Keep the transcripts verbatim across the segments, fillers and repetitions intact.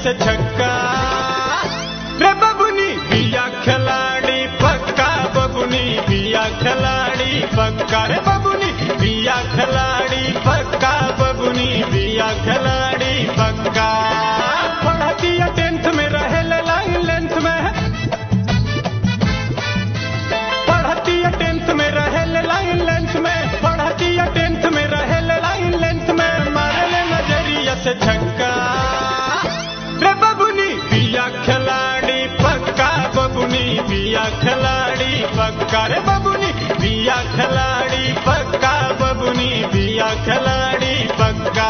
से छक्का। रे बबुनी बिया खिलाड़ी पक्का, बबुनी बिया खिलाड़ी पक्का। रे बबुनी बिया खिलाड़ी पक्का, बबुनी बिया खिलाड़ी पक्का। पढ़ती है टेंथ में रहे लाइन लेंथ में, पढ़ती है टेंथ में रहे लाइन लेंथ में, पढ़ती है टेंथ में रहे लाइन लेंथ में, मारे ले नजरिया से छक्का। रे बबुनी बिया खिलाड़ी पक्का, बबुनी बिया खिलाड़ी पक्का। रे बबुनी बिया खिलाड़ी पक्का, बबुनी बिया खिलाड़ी पक्का।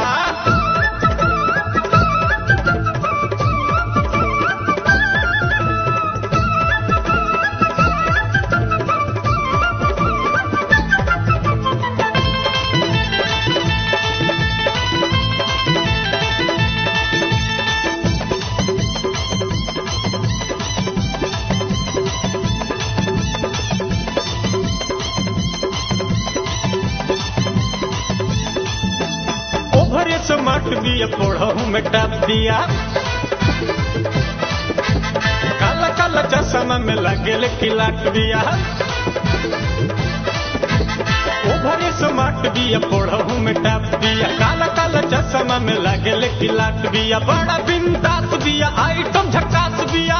ओभरे स्मार्ट बिया पढ़हू में टाप दिया, काला काला चश्मा में लगेल किलाट बिया। ओभरे स्मार्ट बिया पढ़हू में टाप दिया, काला काला चश्मा में लगेल किलाट बिया। बड़ा बिंदास बिया, आइटम झकास बिया,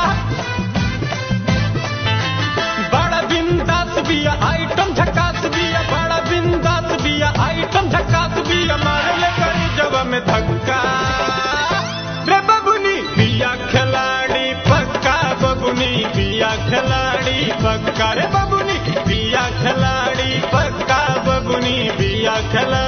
बड़ा बिंदास बिया, आइटम झकास बिया, बड़ा बिंदास बिया, आइटम झकास बिया। मारे ले करी जवा में धक्का। रे बबुनी बिया खिलाड़ी पक्का, बबुनी बिया खिलाड़ी पक्का। रे बबुनी बिया खिलाड़ी पक्का, बबुनी बिया खिलाड़ी